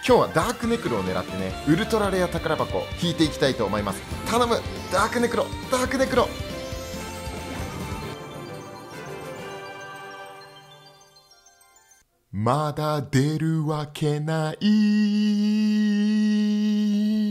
今日はダークネクロを狙ってね、ウルトラレア宝箱引いていきたいと思います。頼む、ダークネクロ、ダークネクロ。まだ出るわけない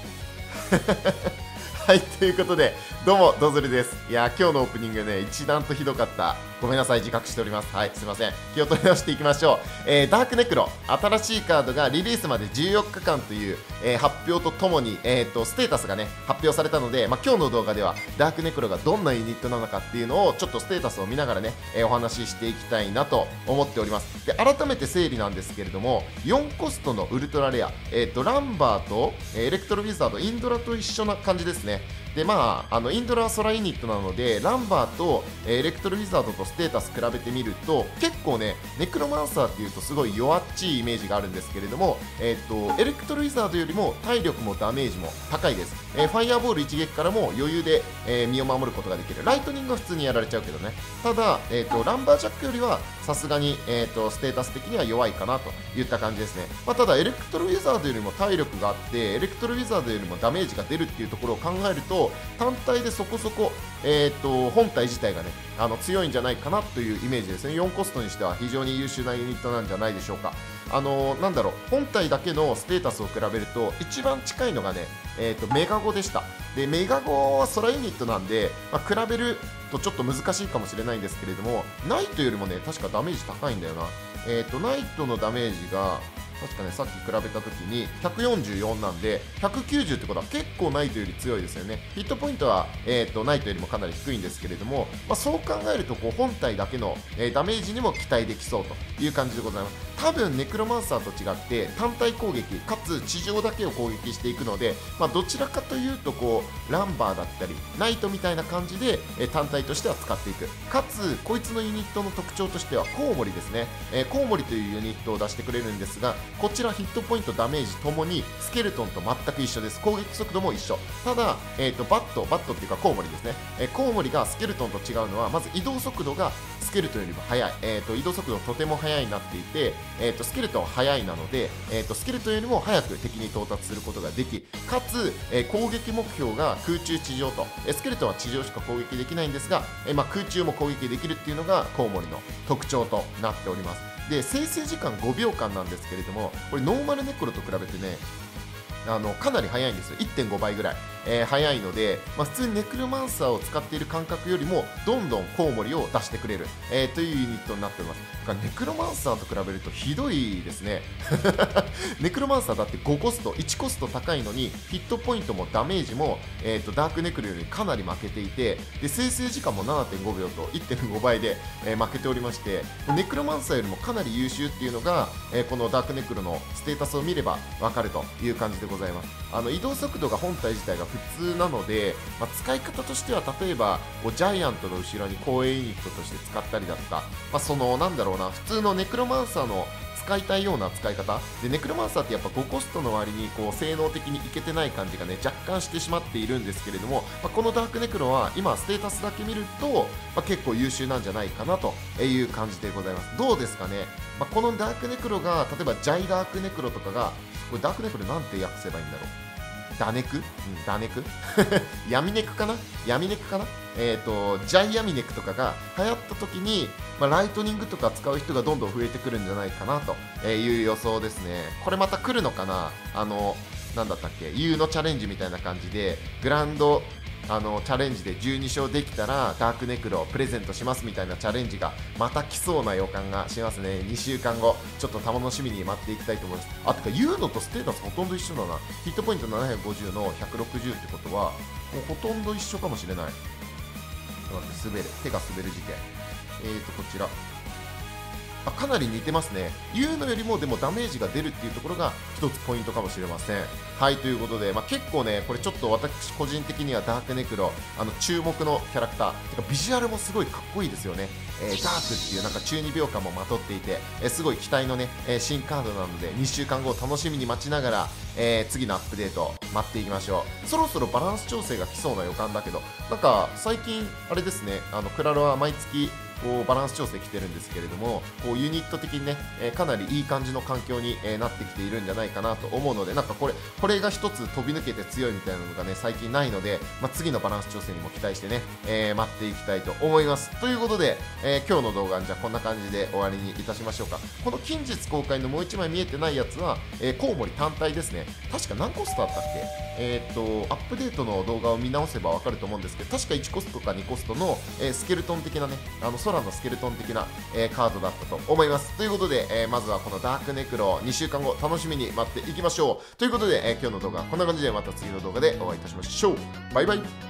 はい、ということで、どうも、ドズルです。いやー、今日のオープニングね、一段とひどかった。ごめんなさい、自覚しております。はい、すいません。気を取り直していきましょう。ダークネクロ、新しいカードがリリースまで14日間という、発表とともに、ステータスがね、発表されたので、今日の動画では、ダークネクロがどんなユニットなのかっていうのを、ちょっとステータスを見ながらね、お話ししていきたいなと思っております。で、改めて整理なんですけれども、4コストのウルトラレア、ランバーと、エレクトロウィザード、インドラと一緒な感じですね。でインドラは空ユニットなので、ランバーと、エレクトロウィザードとステータス比べてみると、結構ね、ネクロマンサーっていうとすごい弱っちいイメージがあるんですけれども、エレクトロウィザードよりも体力もダメージも高いです。ファイアボール一撃からも余裕で、身を守ることができる。ライトニングは普通にやられちゃうけどね。ただ、ランバージャックよりはさすがに、ステータス的には弱いかなといった感じですね。ただ、エレクトロウィザードよりも体力があって、エレクトロウィザードよりもダメージが出るっていうところを考えると、単体でそこそこ、本体自体がね、強いんじゃないかなというイメージですね。4コストにしては非常に優秀なユニットなんじゃないでしょうか。なんだろう、本体だけのステータスを比べると、一番近いのがね、メガゴでした。で、メガゴは空ユニットなんで、比べるとちょっと難しいかもしれないんですけれども、ナイトよりもね、確かダメージ高いんだよな。ナイトのダメージが、確かね、さっき比べたときに144なんで、190ってことは結構ナイトより強いですよね。ヒットポイントは、ナイトよりもかなり低いんですけれども、そう考えると本体だけの、ダメージにも期待できそうという感じでございます。多分ネクロマンサーと違って単体攻撃かつ地上だけを攻撃していくので、どちらかというとランバーだったりナイトみたいな感じで、単体としては使っていく。かつこいつのユニットの特徴としてはコウモリですね。コウモリというユニットを出してくれるんですが、こちらヒットポイントダメージともにスケルトンと全く一緒です。攻撃速度も一緒。ただ、バットっていうかコウモリですね。コウモリがスケルトンと違うのは、まず移動速度がスケルトンよりも速い。移動速度とても速いになっていて、スケルトンは速いなので、スケルトンよりも速く敵に到達することができ、かつ、攻撃目標が空中地上と、スケルトンは地上しか攻撃できないんですが、空中も攻撃できるっていうのがコウモリの特徴となっております。で、生成時間5秒間なんですけれども、これノーマルネクロと比べてね、かなり速いんですよ。 1.5 倍ぐらい、速いので、普通にネクロマンサーを使っている感覚よりもどんどんコウモリを出してくれる、というユニットになっております。だからネクロマンサーと比べるとひどいですねネクロマンサーだって5コスト1コスト高いのにヒットポイントもダメージも、ダークネクロよりかなり負けていて、で生成時間も 7.5 秒と 1.5 倍で、負けておりまして、ネクロマンサーよりもかなり優秀っていうのが、このダークネクロのステータスを見ればわかるという感じでございます。移動速度が本体自体が普通なので、使い方としては例えばジャイアントの後ろに後衛ユニットとして使ったりだとか、なんだろうな、普通のネクロマンサーの使いたいような使い方で、ネクロマンサーってやっぱ5コストの割に性能的にいけてない感じがね若干してしまっているんですけれども、このダークネクロは今ステータスだけ見ると、結構優秀なんじゃないかなという感じでございます。どうですかね。このダークネクロが例えばジャイダークネクロとかが、これダークネクロなんて訳せばいいんだろう。ダネク、ダネク闇ネクかな、闇ネクかな、ジャイヤミネクとかが流行った時に、ライトニングとか使う人がどんどん増えてくるんじゃないかなという予想ですね。これまた来るのかな。なんだったっけ、 U のチャレンジみたいな感じでグランドチャレンジで12勝できたらダークネクロをプレゼントしますみたいなチャレンジがまた来そうな予感がしますね。2週間後ちょっと楽しみに待っていきたいと思います。てかユーノとステータスほとんど一緒だな。ヒットポイント750の160ってことはもうほとんど一緒かもしれない。ちょっと待って、手が滑る事件。こちらかなり似てますね。ユーノよりもでもダメージが出るっていうところが一つポイントかもしれません。はい、ということで、結構ね、これちょっと私個人的にはダークネクロ注目のキャラクターてかビジュアルもすごいかっこいいですよね。ダークっていうなんか中二病感もまとっていて、すごい期待のね、新カードなので2週間後を楽しみに待ちながら、次のアップデート待っていきましょう。そろそろバランス調整が来そうな予感だけど、なんか最近あれですね、クラロは毎月こうバランス調整来てるんですけれども、こうユニット的にね、かなりいい感じの環境に、なってきているんじゃないかなと思うので、なんかこれが一つ飛び抜けて強いみたいなのがね最近ないので、次のバランス調整にも期待してね、待っていきたいと思います。ということで、今日の動画はじゃあこんな感じで終わりにいたしましょうか。この近日公開のもう1枚見えてないやつは、コウモリ単体ですね。確か何コストあったっけ。アップデートの動画を見直せばわかると思うんですけど、確か1コストか2コストの、スケルトン的なね、空のスケルトン的な、カードだったと思います。ということで、まずはこのダークネクロ2週間後楽しみに待っていきましょう。ということで、今日の動画はこんな感じで、また次の動画でお会いいたしましょう。バイバイ。